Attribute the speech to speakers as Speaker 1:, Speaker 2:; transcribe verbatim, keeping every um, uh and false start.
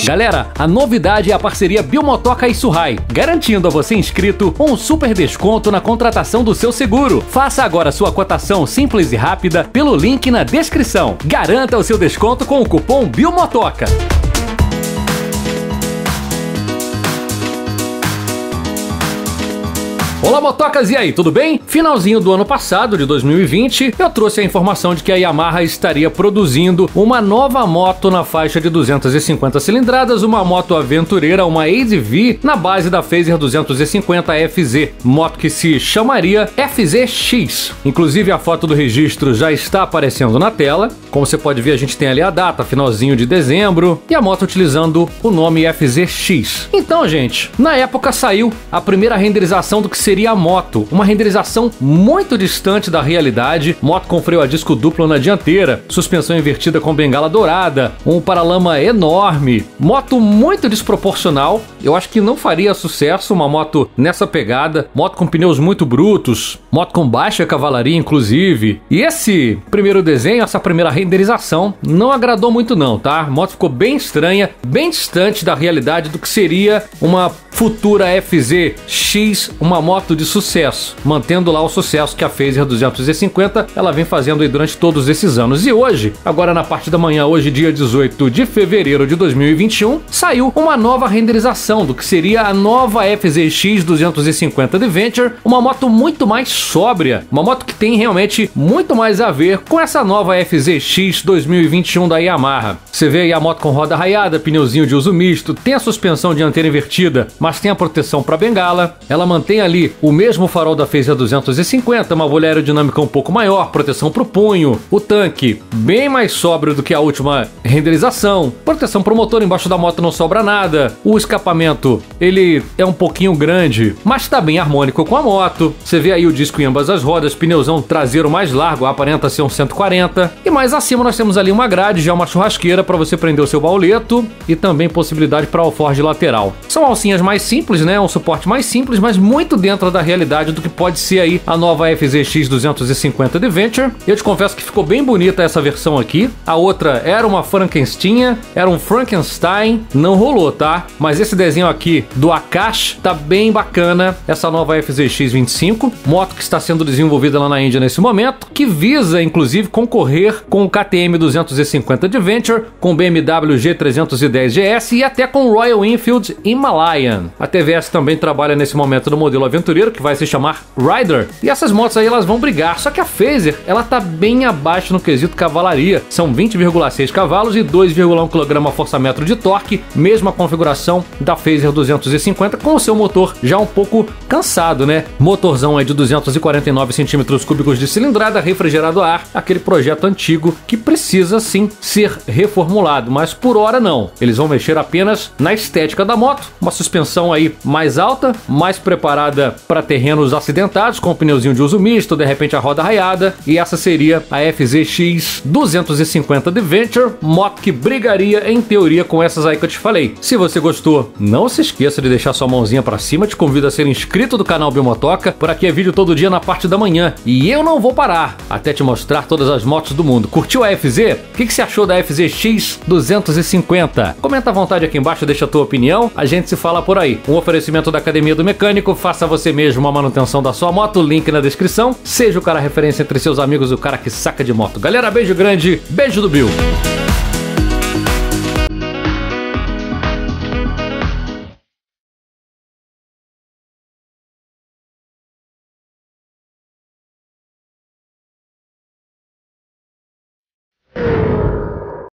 Speaker 1: Galera, a novidade é a parceria Biomotoca e Surrai, garantindo a você inscrito um super desconto na contratação do seu seguro. Faça agora sua cotação simples e rápida pelo link na descrição. Garanta o seu desconto com o cupom Biomotoca. Olá, motocas, e aí, tudo bem? Finalzinho do ano passado, de dois mil e vinte, eu trouxe a informação de que a Yamaha estaria produzindo uma nova moto na faixa de duzentas e cinquenta cilindradas, uma moto aventureira, uma A D V, na base da Fazer duzentos e cinquenta F Z, moto que se chamaria F Z X. Inclusive, a foto do registro já está aparecendo na tela. Como você pode ver, a gente tem ali a data, finalzinho de dezembro, e a moto utilizando o nome F Z X. Então, gente, na época saiu a primeira renderização do que seria Seria a moto, uma renderização muito distante da realidade, moto com freio a disco duplo na dianteira, suspensão invertida com bengala dourada, um paralama enorme, moto muito desproporcional. Eu acho que não faria sucesso uma moto nessa pegada, moto com pneus muito brutos, moto com baixa cavalaria inclusive. E esse primeiro desenho, essa primeira renderização, não agradou muito não, tá? A moto ficou bem estranha, bem distante da realidade do que seria uma futura F Z X, uma moto de sucesso, mantendo lá o sucesso que a Fazer duzentos e cinquenta ela vem fazendo aí durante todos esses anos. E hoje, agora na parte da manhã, hoje dia dezoito de fevereiro de dois mil e vinte e um, saiu uma nova renderização do que seria a nova F Z X duzentos e cinquenta Adventure, uma moto muito mais sóbria, uma moto que tem realmente muito mais a ver com essa nova F Z X dois mil e vinte e um da Yamaha. Você vê aí a moto com roda raiada, pneuzinho de uso misto, tem a suspensão dianteira invertida, mas tem a proteção para bengala, ela mantém ali o mesmo farol da Fazer duzentos e cinquenta, uma bolha aerodinâmica um pouco maior, proteção para o punho, o tanque bem mais sóbrio do que a última renderização, proteção para o motor, embaixo da moto não sobra nada, o escapamento ele é um pouquinho grande, mas está bem harmônico com a moto. Você vê aí o disco em ambas as rodas, pneuzão traseiro mais largo, aparenta ser um cento e quarenta, e mais acima nós temos ali uma grade, já uma churrasqueira para você prender o seu bauleto e também possibilidade para alforge lateral. São alcinhas mais simples, né? Um suporte mais simples, mas muito dentro da realidade do que pode ser aí a nova F Z X duzentos e cinquenta Adventure. Eu te confesso que ficou bem bonita essa versão aqui. A outra era uma Frankenstein, era um Frankenstein, não rolou, tá? Mas esse desenho aqui do Akash tá bem bacana, essa nova F Z X vinte e cinco, moto que está sendo desenvolvida lá na Índia nesse momento, que visa inclusive concorrer com o K T M duzentos e cinquenta Adventure, com o B M W G trezentos e dez G S e até com o Royal Enfield Himalayan. A T V S também trabalha nesse momento no modelo aventureiro, que vai se chamar Rider, e essas motos aí elas vão brigar, só que a Fazer ela tá bem abaixo no quesito cavalaria, são vinte vírgula seis cavalos e dois vírgula um quilograma-força-metro de torque, mesma configuração da Fazer duzentos e cinquenta, com o seu motor já um pouco cansado, né? Motorzão é de duzentos e quarenta e nove centímetros cúbicos de cilindrada, refrigerado a ar, aquele projeto antigo que precisa sim ser reformulado, mas por hora não, eles vão mexer apenas na estética da moto, uma suspensão aí mais alta, mais preparada para terrenos acidentados, com o pneuzinho de uso misto, de repente a roda raiada, e essa seria a F Z X duzentos e cinquenta Adventure, moto que brigaria em teoria com essas aí que eu te falei. Se você gostou, não se esqueça de deixar sua mãozinha para cima, te convido a ser inscrito do canal Biomotoca, por aqui é vídeo todo dia na parte da manhã, e eu não vou parar até te mostrar todas as motos do mundo. Curtiu a F Z? O que, que você achou da F Z X duzentos e cinquenta? Comenta à vontade aqui embaixo, deixa a tua opinião, a gente se fala por aí. Um oferecimento da Academia do Mecânico, faça você mesmo uma manutenção da sua moto, link na descrição, seja o cara referência entre seus amigos, o cara que saca de moto. Galera, beijo grande, beijo do Bill.